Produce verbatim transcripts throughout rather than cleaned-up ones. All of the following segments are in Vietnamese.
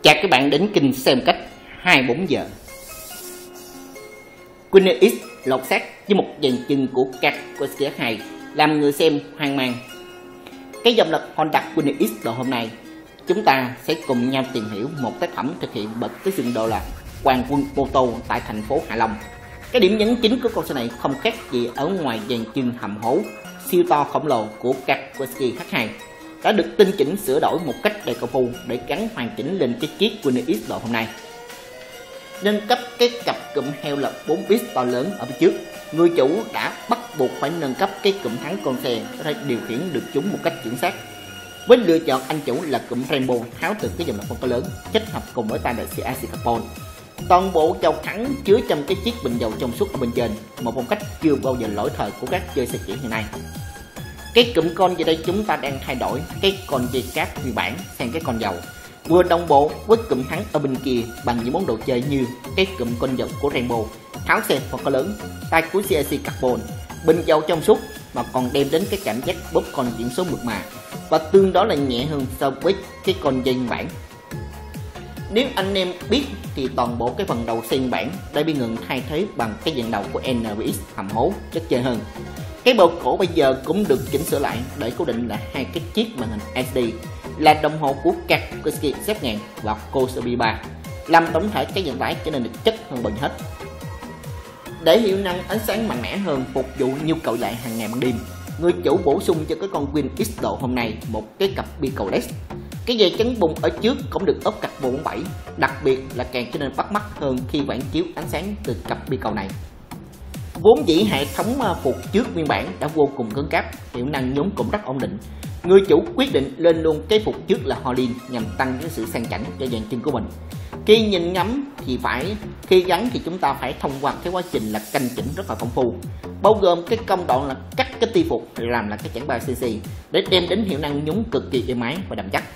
Chào các bạn đến kênh xem cách hai mươi bốn giờ. Queen X lột xác với một dàn chân của Kaspersky ét hai làm người xem hoang mang. Cái dòng lật Honda Queen X độ hôm nay, chúng ta sẽ cùng nhau tìm hiểu một tác phẩm thực hiện bởi cái dựng độ là Hoàng Quân Mô Tô tại thành phố Hạ Long. Cái điểm nhấn chính của con xe này không khác gì ở ngoài dàn chân hầm hố siêu to khổng lồ của Kaspersky ét hai đã được tinh chỉnh sửa đổi một cách đầy công phu để gắn hoàn chỉnh lên cái chiếc Queen X độ hôm nay. Nâng cấp cái cặp cụm heo là bốn pít to lớn ở phía trước, người chủ đã bắt buộc phải nâng cấp cái cụm thắng con xe có thể điều khiển được chúng một cách chuẩn xác. Với lựa chọn anh chủ là cụm Rainbow tháo từ cái dòng lọc phân khối lớn kết hợp cùng với tay đợi xê i xê Carbon. Toàn bộ dầu thắng chứa trong cái chiếc bình dầu trong suốt ở bên trên, một phong cách chưa bao giờ lỗi thời của các chơi xe chuyển hiện nay. Cái cụm con về đây chúng ta đang thay đổi cái con dây cáp nguyên bản sang cái con dầu, vừa đồng bộ với cụm thắng ở bên kia bằng những món đồ chơi như cái cụm con dầu của Rainbow, tháo xe phân khối lớn, tay của xê i xê Carbon, bình dầu trong suốt, mà còn đem đến cái cảm giác bóp con chuyển số mượt mà và tương đối là nhẹ hơn so với cái con dây nguyên bản. Nếu anh em biết thì toàn bộ cái phần đầu xe nguyên bản đã bị ngừng thay thế bằng cái dạng đầu của en bê ích hầm hố chất chơi hơn. Cái bộ cổ bây giờ cũng được chỉnh sửa lại để cố định là hai cái chiếc màn hình lờ xê đê là đồng hồ của Kaspersky Z một nghìn và Kosobi ba, làm tổng thể cái vận tải trở nên được chất hơn bao giờ hết. Để hiệu năng ánh sáng mạnh mẽ hơn phục vụ nhu cầu chạy hàng ngày ban đêm, người chủ bổ sung cho cái con Queen X độ hôm nay một cái cặp bi cầu led. Cái dây chắn bùng ở trước cũng được ốp carbon bốn mươi bảy, đặc biệt là càng trở nên bắt mắt hơn khi phản chiếu ánh sáng từ cặp bi cầu này. Vốn dĩ hệ thống phục trước nguyên bản đã vô cùng cứng cáp, hiệu năng nhún cũng rất ổn định. Người chủ quyết định lên luôn cái phục trước là Hollin nhằm tăng cái sự sang chảnh cho dàn chân của mình. Khi nhìn ngắm thì phải, khi gắn thì chúng ta phải thông qua cái quá trình là canh chỉnh rất là công phu, bao gồm cái công đoạn là cắt cái ti phục làm là cái chẵn ba xê xê để đem đến hiệu năng nhún cực kỳ êm ái và đậm chắc.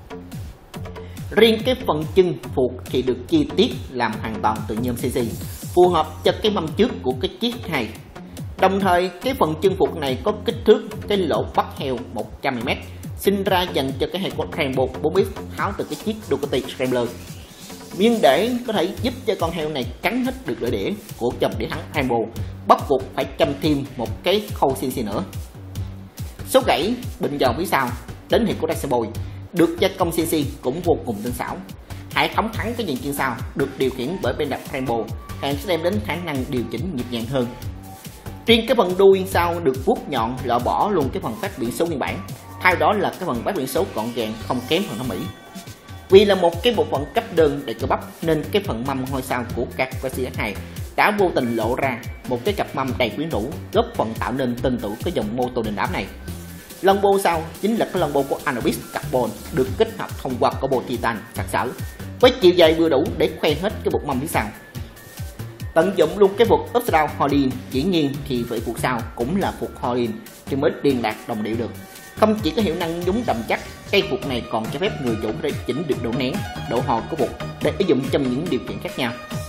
Riêng cái phần chân phục thì được chi tiết làm hoàn toàn từ nhôm xê xê, phù hợp cho cái mâm trước của cái chiếc hai. Đồng thời cái phần chân phục này có kích thước cái lỗ bắt heo một trăm mi li mét, sinh ra dành cho cái hệ của Rainbow bốn pít tháo từ cái chiếc Ducati Scrambler, nhưng để có thể giúp cho con heo này cắn hết được lưỡi đĩa của chồng đĩa thắng Rainbow, bắt buộc phải châm thêm một cái khâu xê xê nữa. Số gãy bình dầu phía sau đến hiệu của Dashboard được gia công xê xê cũng vô cùng tinh xảo. Hệ thống thắng cái dàn chân sau được điều khiển bởi bên đạp Rainbow, hàng sẽ đem đến khả năng điều chỉnh nhịp nhàng hơn. Riêng cái phần đuôi sau được vuốt nhọn loại bỏ luôn cái phần phát biển số nguyên bản, thay đó là cái phần phát biển số gọn gàng không kém phần thẩm mỹ. Vì là một cái bộ phận cấp đơn để cơ bắp nên cái phần mâm ngôi sao của Kaspersky ét hai đã vô tình lộ ra một cái cặp mâm đầy quyến rũ, góp phần tạo nên tên tuổi cái dòng mô tô đình đám này. Lon bô sau chính là cái lon bô của Anubis Carbon được kết hợp thông qua carbon titan sặc sỡ với chiều dài vừa đủ để khoe hết cái bục mâm phía sau. Tận dụng luôn cái phục upside down Hollin, dĩ nhiên thì vậy phục sau cũng là phục Hollin thì mới điền đạt đồng điệu được. Không chỉ có hiệu năng nhún đậm chắc, cây phục này còn cho phép người chủ để chỉnh được độ nén, độ hồi của phục để ứng dụng trong những điều kiện khác nhau.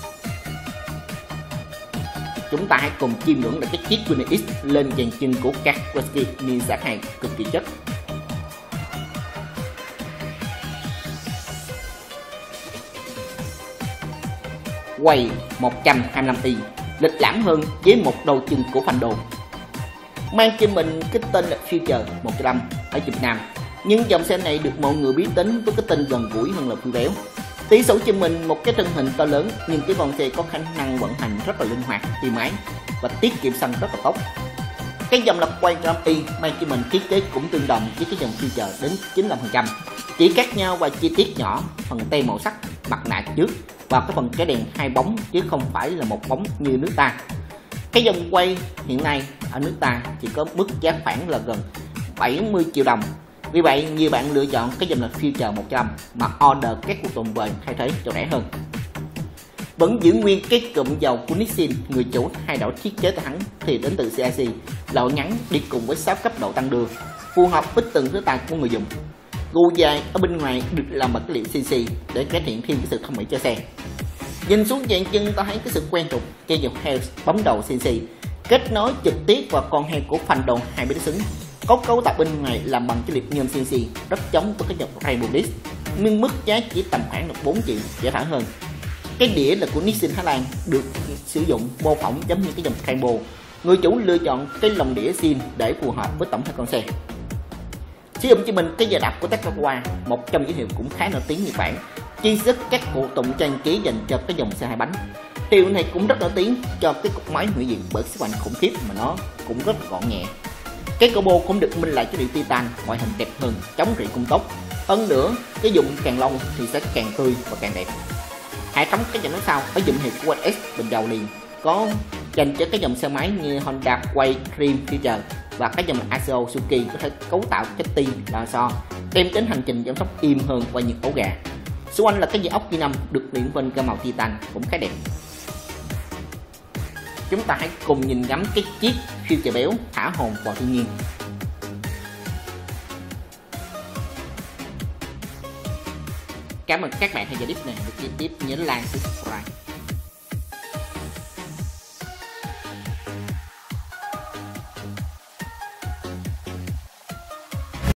Chúng ta hãy cùng chiêm ngưỡng được cái chiếc Queen X lên dàn chân của Kaspersky Ninja hai cực kỳ chất. Quay một trăm hai mươi lăm i, lịch lãm hơn với một đầu chân của Fando. Mang cho mình cái tên là Future một trăm lăm ở Việt Nam, nhưng dòng xe này được mọi người biết đến với cái tên gần gũi hơn là vui béo. Tỷ số cho mình một cái thân hình to lớn nhưng cái con xe có khả năng vận hành rất là linh hoạt, êm ái và tiết kiệm xăng rất là tốt. Cái dòng lọc quay một trăm i mang cho mình thiết kế cũng tương đồng với cái dòng Future đến chín mươi lăm phần trăm, chỉ khác nhau và chi tiết nhỏ, phần tem màu sắc, mặt nạ trước và cái phần cái đèn hai bóng chứ không phải là một bóng như nước ta. Cái dòng quay hiện nay ở nước ta chỉ có mức giá khoảng là gần bảy mươi triệu đồng. Vì vậy nhiều bạn lựa chọn cái dòng là Future một trăm mà order các cuộc tuần về thay thế cho rẻ hơn. Vẫn giữ nguyên cái cụm dầu của Nissin, người chủ thay đổi thiết kế thắng thì đến từ xê i xê, lỗ ngắn đi cùng với sáu cấp độ tăng đường, phù hợp với từng thứ tay của người dùng. Gù dài ở bên ngoài được làm bằng cái liệu xê xê để cải thiện thêm cái sự thẩm mỹ cho xe. Nhìn xuống dàn chân ta thấy cái sự quen thuộc cây dòng heo bấm đầu xê xê kết nối trực tiếp vào con heo của Fando hai bên xứng, có cấu tạo bên ngoài làm bằng cái liệp nhôm xê xê rất giống với cái dòng Rainbow Disc. nhưng mức giá chỉ tầm khoảng được bốn triệu dễ thở hơn. Cái đĩa là của Nissin Thái Lan, được sử dụng mô phỏng giống như cái dòng Cambo. Người chủ lựa chọn cái lồng đĩa zin để phù hợp với tổng thể con xe. Sử dụng cho mình cái giờ đạp của Takawa, một trong những hiệu cũng khá nổi tiếng Nhật Bản, chi xuất các phụ tùng trang trí dành cho cái dòng xe hai bánh. Hiệu này cũng rất nổi tiếng cho cái cục máy hủy diệt bởi sức mạnh khủng khiếp mà nó cũng rất gọn nhẹ. Cái combo cũng được minh lại cho điện titan, ngoại hình đẹp hơn, chống rỉ cũng tốt. Hơn nữa, cái dụng càng lâu thì sẽ càng tươi và càng đẹp. Hệ thống cái dòng nói sau ở dụng hiệu của Quad S bình dầu liền, có dành cho cái dòng xe máy như Honda Way Dream Future và cái dòng Aseo Suzuki có thể cấu tạo chassis lò xo, đem đến hành trình giảm sóc im hơn qua những ổ gà. Xung quanh là cái dây ốc G năm được luyện vân cơ màu titan cũng khá đẹp. Chúng ta hãy cùng nhìn ngắm cái chiếc Future béo thả hồn vào thiên nhiên. Cảm ơn các bạn theo dõi clip này. Được tiếp nhớ like, subscribe.